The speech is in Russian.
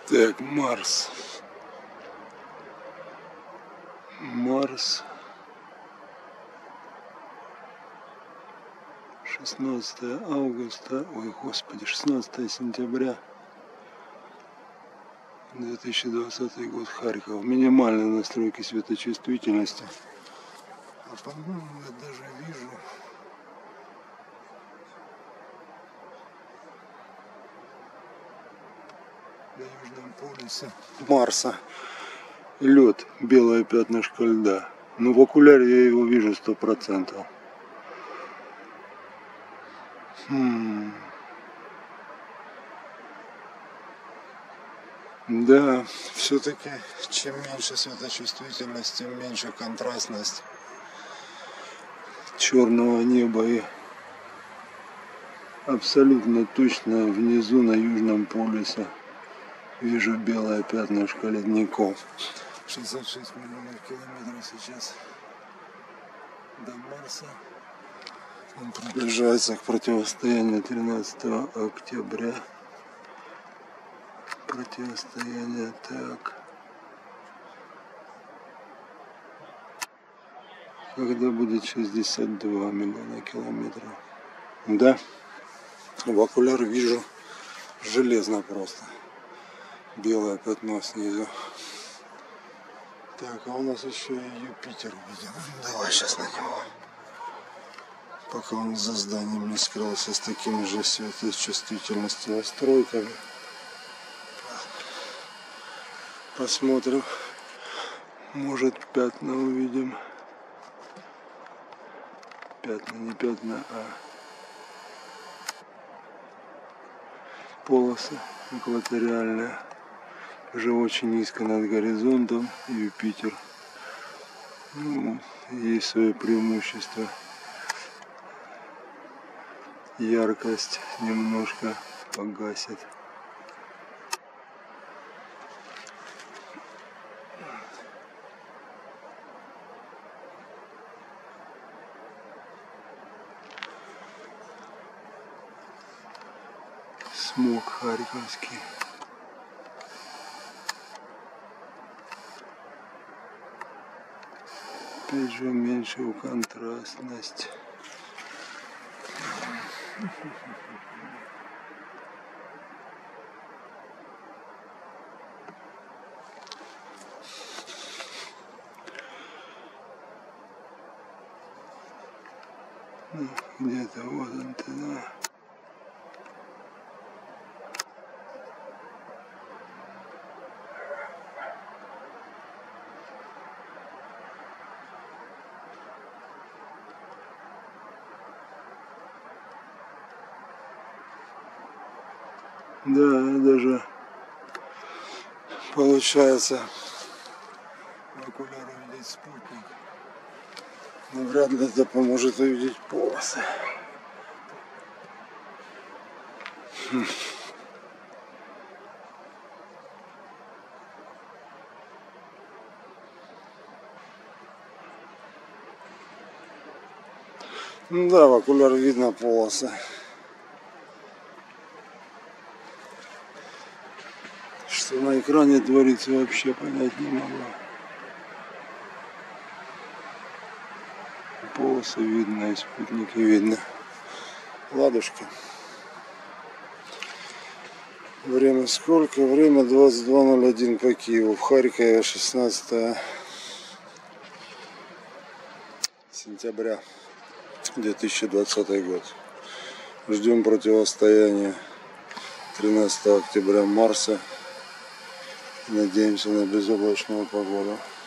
Так, Марс. Марс. 16 августа, ой, господи, 16 сентября 2020 год, Харьков. Минимальные настройки светочувствительности. А по-моему, я даже вижу на Южном полюсе Марса лед, белое пятнышко льда. Но в окуляре я его вижу 100%. Да, все-таки чем меньше светочувствительность, тем меньше контрастность черного неба. И абсолютно точно внизу на Южном полюсе вижу белое пятнышко ледников. 66 миллионов километров сейчас до Марса. Он приближается к противостоянию 13 октября. Противостояние, так. Когда будет 62 миллиона километров. Да, в окуляр вижу железно просто. Белое пятно снизу. Так, а у нас еще и Юпитер видим. Давай сейчас на него. Пока он за зданием не скрылся с такими же светочувствительностью настройками. Посмотрим. Может, пятна увидим. Пятна, не пятна, а полосы экваториальные. Уже очень низко над горизонтом Юпитер. Ну, есть свои преимущества. Яркость немножко погасит. Смог харьковский. Опять же уменьшил контрастность. Ну, где-то вот он туда. Да, даже получается в окуляр увидеть спутник. Но вряд ли это поможет увидеть полосы. Ну да, в окуляр видно полосы. Что на экране творится, вообще понять не могу. Полосы видно, и спутники видно. Ладушки. Время сколько? Время 22:01 по Киеву. В Харькове 16 сентября 2020 год. Ждем противостояния 13 октября Марса. Надеемся на безоблачную погоду.